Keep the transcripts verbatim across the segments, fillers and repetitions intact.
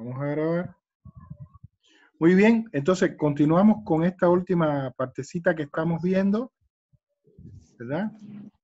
Vamos a grabar. Muy bien, entonces continuamos con esta última partecita que estamos viendo, ¿verdad?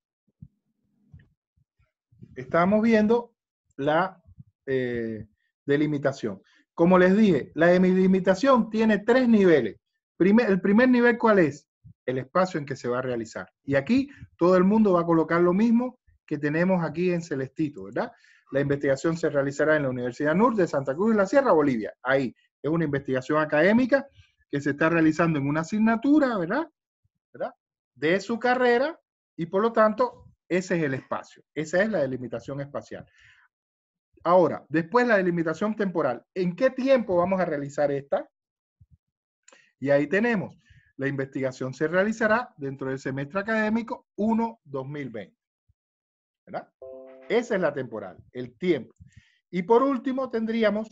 Estamos viendo la eh, delimitación. Como les dije, la delimitación tiene tres niveles. Primer, el primer nivel, ¿cuál es? El espacio en que se va a realizar. Y aquí todo el mundo va a colocar lo mismo que tenemos aquí en celestito, ¿verdad? La investigación se realizará en la Universidad N U R de Santa Cruz de la Sierra, Bolivia. Ahí es una investigación académica que se está realizando en una asignatura, ¿verdad? ¿verdad? De su carrera y por lo tanto ese es el espacio. Esa es la delimitación espacial. Ahora, después la delimitación temporal. ¿En qué tiempo vamos a realizar esta? Y ahí tenemos, la investigación se realizará dentro del semestre académico uno dos mil veinte. ¿Verdad? Esa es la temporal, el tiempo. Y por último tendríamos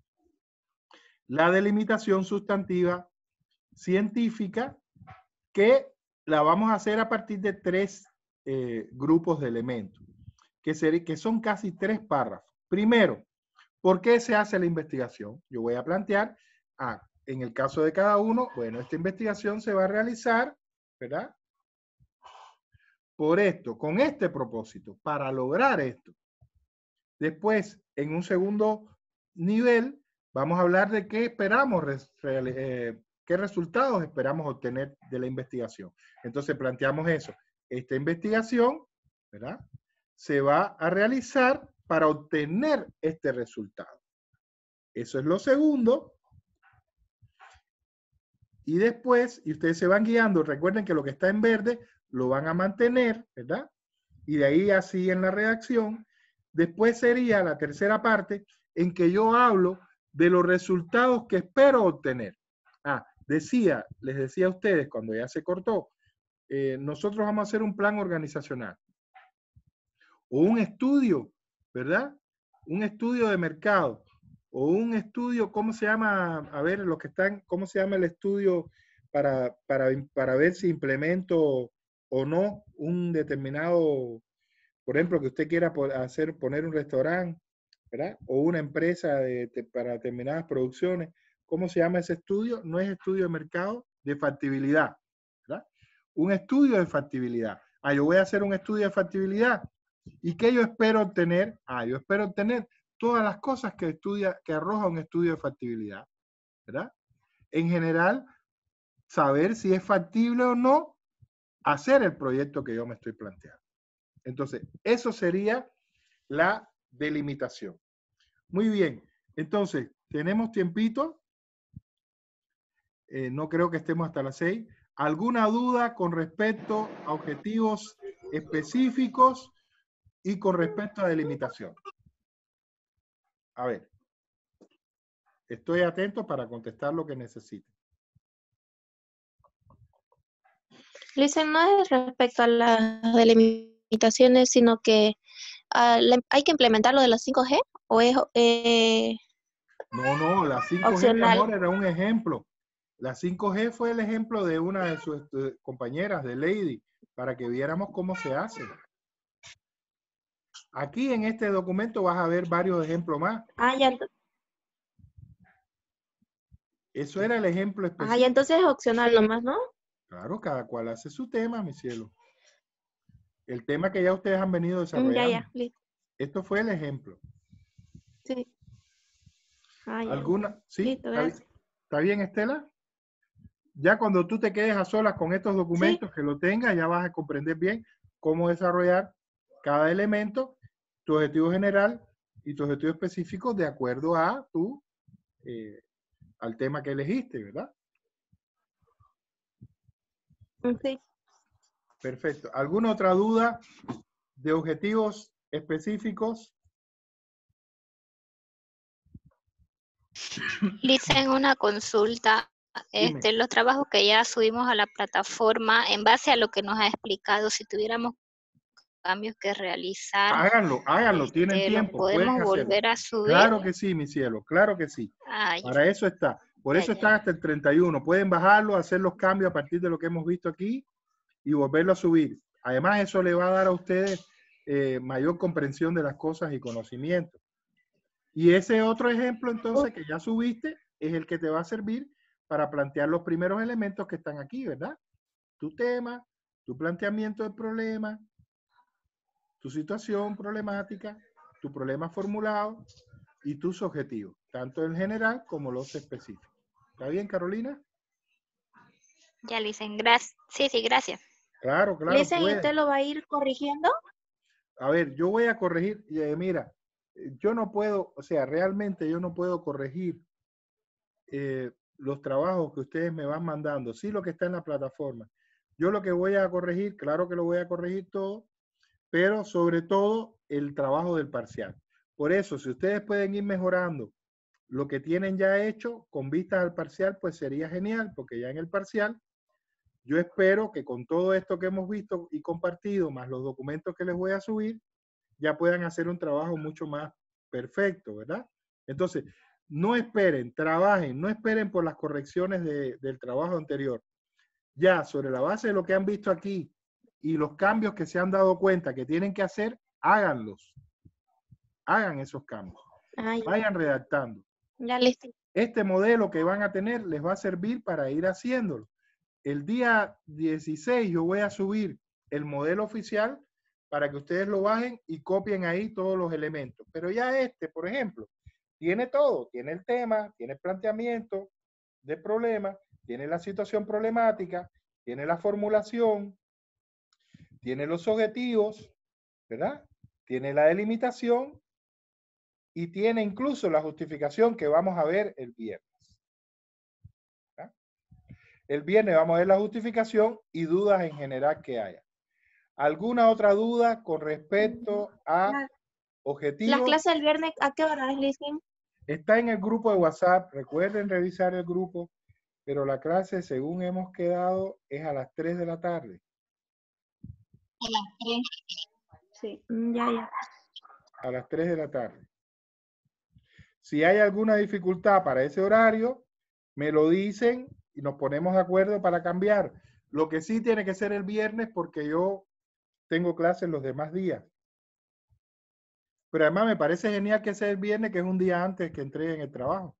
la delimitación sustantiva científica, que la vamos a hacer a partir de tres eh, grupos de elementos, que, ser, que son casi tres párrafos. Primero, ¿por qué se hace la investigación? Yo voy a plantear, ah, en el caso de cada uno, bueno, esta investigación se va a realizar, ¿verdad? Por esto, con este propósito, para lograr esto. Después, en un segundo nivel, vamos a hablar de qué esperamos, eh, qué resultados esperamos obtener de la investigación. Entonces planteamos eso. Esta investigación, ¿verdad?, se va a realizar para obtener este resultado. Eso es lo segundo. Y después, y ustedes se van guiando, recuerden que lo que está en verde lo van a mantener, ¿verdad? Y de ahí así en la redacción. Después sería la tercera parte en que yo hablo de los resultados que espero obtener. Ah, decía, les decía a ustedes cuando ya se cortó, eh, nosotros vamos a hacer un plan organizacional o un estudio, ¿verdad? Un estudio de mercado o un estudio, ¿cómo se llama? A ver, los que están, ¿cómo se llama el estudio para, para, para ver si implemento o no un determinado, por ejemplo, que usted quiera hacer, poner un restaurante, ¿verdad? O una empresa de, de, para determinadas producciones. ¿Cómo se llama ese estudio? No es estudio de mercado, de factibilidad, ¿verdad? Un estudio de factibilidad. Ah, yo voy a hacer un estudio de factibilidad. ¿Y qué yo espero obtener? Ah, yo espero obtener todas las cosas que estudia, que arroja un estudio de factibilidad, ¿verdad? En general, saber si es factible o no hacer el proyecto que yo me estoy planteando. Entonces, eso sería la delimitación. Muy bien. Entonces, ¿tenemos tiempito? Eh, no creo que estemos hasta las seis. ¿Alguna duda con respecto a objetivos específicos y con respecto a delimitación? A ver. Estoy atento para contestar lo que necesiten. Listen, no es respecto a las delimitaciones, sino que uh, le, hay que implementar lo de las cinco G o es eh, no, no, la cinco G, mi amor, era un ejemplo. La cinco G fue el ejemplo de una de sus uh, compañeras, de Lady, para que viéramos cómo se hace. Aquí en este documento vas a ver varios ejemplos más. Ah, ya. Eso era el ejemplo específico. Ah, ya, entonces es opcional nomás, ¿no? Claro, cada cual hace su tema, mi cielo. El tema que ya ustedes han venido desarrollando. Ya, ya, listo. Esto fue el ejemplo. Sí. Ah, ya. ¿Alguna? ¿Sí? Listo, ¿Está, gracias. bien? ¿Está bien, Estela? Ya cuando tú te quedes a solas con estos documentos, sí, que lo tengas, ya vas a comprender bien cómo desarrollar cada elemento, tu objetivo general y tu objetivo específico de acuerdo a tu, eh, al tema que elegiste, ¿verdad? Sí. Perfecto. ¿Alguna otra duda de objetivos específicos? Dicen una consulta. Este, los trabajos que ya subimos a la plataforma, en base a lo que nos ha explicado, si tuviéramos cambios que realizar, háganlo, háganlo, este, tienen tiempo, podemos pueden volver hacerlo. a subir. Claro que sí, mi cielo, claro que sí. Ah, Para eso está. Por ya, eso ya. está hasta el treinta y uno. Pueden bajarlo, hacer los cambios a partir de lo que hemos visto aquí y volverlo a subir. Además, eso le va a dar a ustedes eh, mayor comprensión de las cosas y conocimiento. Y ese otro ejemplo, entonces, que ya subiste, es el que te va a servir para plantear los primeros elementos que están aquí, ¿verdad? Tu tema, tu planteamiento del problema, tu situación problemática, tu problema formulado y tus objetivos, tanto en general como los específicos. ¿Está bien, Carolina? Ya, Licen, gracias. Sí, sí, gracias. Claro, claro. Listen, ¿y usted lo va a ir corrigiendo? A ver, yo voy a corregir, eh, mira, yo no puedo, o sea, realmente yo no puedo corregir eh, los trabajos que ustedes me van mandando, sí lo que está en la plataforma. Yo lo que voy a corregir, claro que lo voy a corregir todo, pero sobre todo el trabajo del parcial. Por eso, si ustedes pueden ir mejorando lo que tienen ya hecho con vistas al parcial, pues sería genial, porque ya en el parcial, yo espero que con todo esto que hemos visto y compartido, más los documentos que les voy a subir, ya puedan hacer un trabajo mucho más perfecto, ¿verdad? Entonces, no esperen, trabajen, no esperen por las correcciones de, del trabajo anterior. Ya sobre la base de lo que han visto aquí y los cambios que se han dado cuenta que tienen que hacer, háganlos. Hagan esos cambios. Ay, Vayan redactando. ya listo. Este modelo que van a tener les va a servir para ir haciéndolo. El día dieciséis yo voy a subir el modelo oficial para que ustedes lo bajen y copien ahí todos los elementos. Pero ya este, por ejemplo, tiene todo. Tiene el tema, tiene el planteamiento de problema, tiene la situación problemática, tiene la formulación, tiene los objetivos, ¿verdad? Tiene la delimitación y tiene incluso la justificación que vamos a ver el viernes. ¿verdad? El viernes vamos a ver la justificación y dudas en general que haya. ¿Alguna otra duda con respecto a objetivos? ¿Las clases del viernes a qué hora es, Listen? Está en el grupo de WhatsApp. Recuerden revisar el grupo, pero la clase, según hemos quedado, es a las tres de la tarde. A las tres. Sí, ya, ya. A las tres de la tarde. Si hay alguna dificultad para ese horario, me lo dicen y nos ponemos de acuerdo para cambiar. Lo que sí tiene que ser el viernes porque yo tengo clases los demás días. Pero además me parece genial que sea el viernes, que es un día antes que entreguen el trabajo.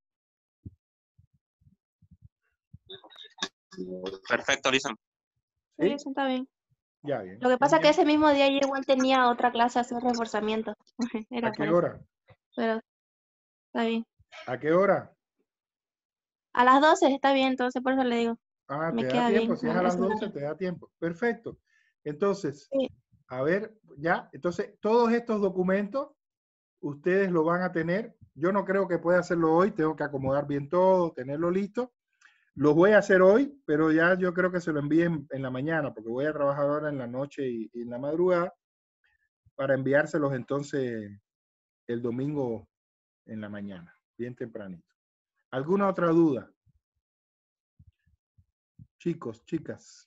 Perfecto, Lisa. Sí, ¿Sí? eso está bien. Ya, bien. Lo que pasa es que ese mismo día yo igual tenía otra clase a hacer reforzamiento. Era ¿A qué por eso. hora? Pero está bien. ¿A qué hora? A las doce está bien, entonces por eso le digo. Ah, Me te da queda tiempo. bien. Si es a las ese doce, horario. te da tiempo. Perfecto. Entonces, Sí. a ver, ya. Entonces, todos estos documentos, ustedes lo van a tener. Yo no creo que pueda hacerlo hoy. Tengo que acomodar bien todo, tenerlo listo. Los voy a hacer hoy, pero ya yo creo que se lo envíen en la mañana, porque voy a trabajar ahora en la noche y, y en la madrugada para enviárselos entonces el domingo en la mañana, bien tempranito. ¿Alguna otra duda? Chicos, chicas.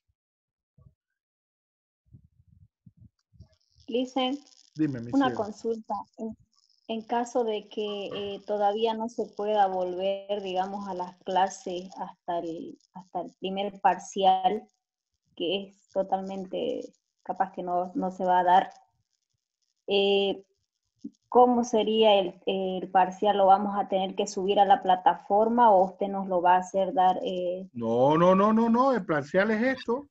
Listen, Dime, mi una cielo. consulta. En, en caso de que eh, todavía no se pueda volver, digamos, a las clases hasta el, hasta el primer parcial, que es totalmente capaz que no, no se va a dar, eh, ¿cómo sería el, el parcial? ¿Lo vamos a tener que subir a la plataforma o usted nos lo va a hacer dar? Eh... No, no, no, no, no. El parcial es esto.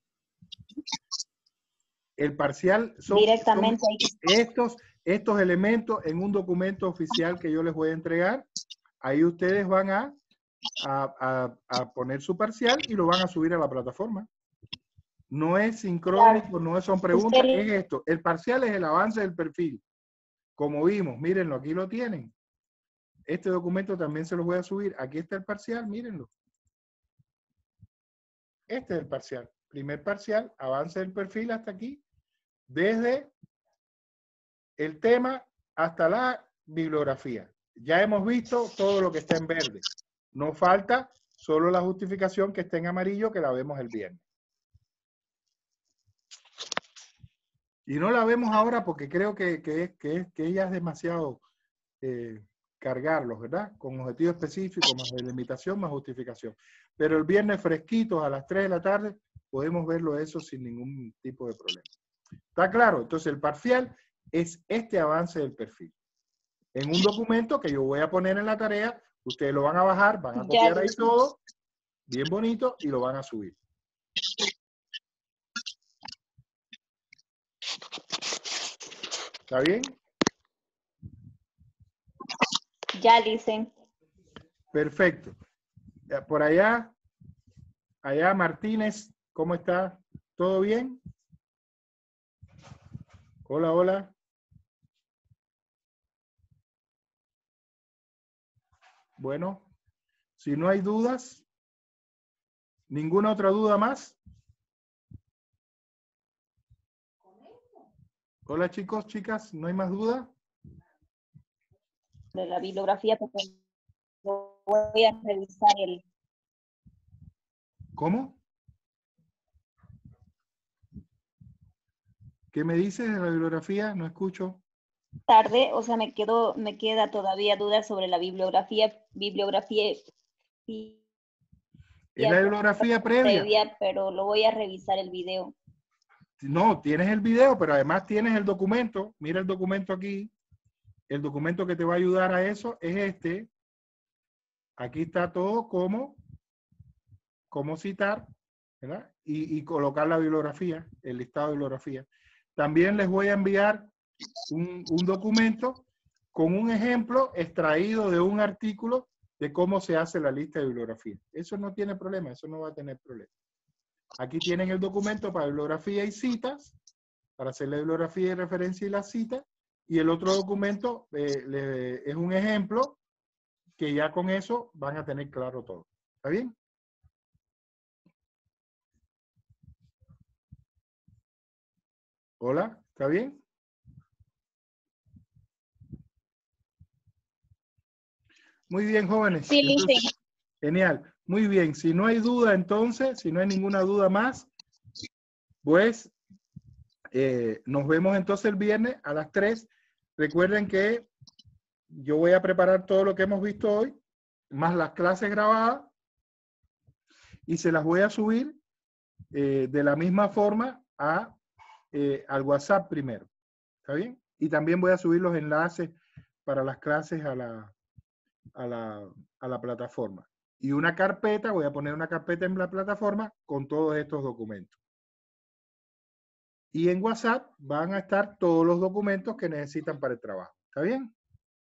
El parcial son, Directamente son ahí. estos, estos elementos en un documento oficial que yo les voy a entregar. Ahí ustedes van a, a, a, a poner su parcial y lo van a subir a la plataforma. No es sincrónico, Claro. no son preguntas, Usted... es esto. El parcial es el avance del perfil. Como vimos, mírenlo, aquí lo tienen. Este documento también se los voy a subir. Aquí está el parcial, mírenlo. Este es el parcial. Primer parcial, avance del perfil hasta aquí. Desde el tema hasta la bibliografía. Ya hemos visto todo lo que está en verde. No falta solo la justificación que está en amarillo, que la vemos el viernes. Y no la vemos ahora porque creo que, que, que, que ella es demasiado eh, cargarlos, ¿verdad? Con objetivo específico, más delimitación, más justificación. Pero el viernes fresquitos a las tres de la tarde podemos verlo eso sin ningún tipo de problema. ¿Está claro? Entonces el parcial es este avance del perfil. en un documento que yo voy a poner en la tarea. Ustedes lo van a bajar, van a Ya, copiar ahí listo. todo, bien bonito, y lo van a subir. ¿Está bien? Ya, dicen. Perfecto. Ya, por allá, allá Martínez, ¿cómo está? ¿Todo bien? Hola, hola. Bueno, si no hay dudas, ¿ninguna otra duda más? Hola chicos, chicas, ¿no hay más duda? De la bibliografía, porque voy a revisar el ¿Cómo? ¿Qué me dices de la bibliografía? No escucho. tarde, o sea, me quedo, me queda todavía duda sobre la bibliografía, bibliografía y Es la bibliografía previa. previa, pero lo voy a revisar el video. No, tienes el video, pero además tienes el documento. Mira el documento aquí. El documento que te va a ayudar a eso es este. Aquí está todo como, como citar, ¿verdad? Y, y colocar la bibliografía, el listado de bibliografía. También les voy a enviar un, un documento con un ejemplo extraído de un artículo de cómo se hace la lista de bibliografía. Eso no tiene problema, eso no va a tener problema. Aquí tienen el documento para bibliografía y citas, para hacer la bibliografía y referencia y la cita, y el otro documento eh, le, es un ejemplo que ya con eso van a tener claro todo. ¿Está bien? Hola, ¿está bien? Muy bien, jóvenes. Sí, Entonces, Lice. genial. Muy bien. Si no hay duda, entonces, si no hay ninguna duda más, pues eh, nos vemos entonces el viernes a las tres. Recuerden que yo voy a preparar todo lo que hemos visto hoy, más las clases grabadas, y se las voy a subir eh, de la misma forma a, eh, al WhatsApp primero. ¿Está bien? Y también voy a subir los enlaces para las clases a la, a la, a la plataforma. Y una carpeta, voy a poner una carpeta en la plataforma con todos estos documentos. Y en WhatsApp van a estar todos los documentos que necesitan para el trabajo. ¿Está bien?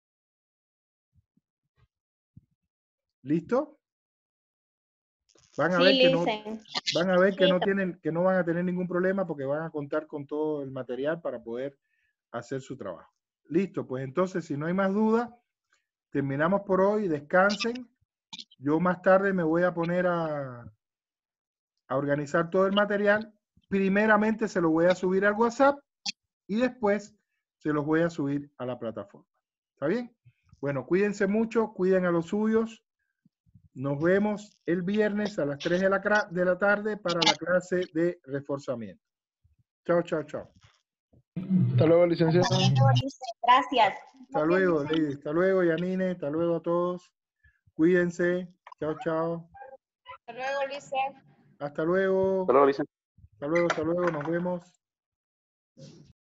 ¿Listo? Van a Sí, ver que no, Lice. van a ver que Sí, no tienen, que no van a tener ningún problema porque van a contar con todo el material para poder hacer su trabajo. Listo, pues entonces si no hay más dudas, terminamos por hoy, descansen. Yo más tarde me voy a poner a, a organizar todo el material. Primeramente se lo voy a subir al WhatsApp y después se los voy a subir a la plataforma. ¿Está bien? Bueno, cuídense mucho, cuiden a los suyos. Nos vemos el viernes a las tres de la, de la tarde para la clase de reforzamiento. Chao, chao, chao. Hasta luego, licenciado. gracias. Hasta luego, Lady. Hasta luego, Yanine. Hasta luego a todos. Cuídense. Chao, chao. Hasta luego, Lice. Hasta luego. Hasta luego, licenciado. Hasta luego, hasta luego. Nos vemos.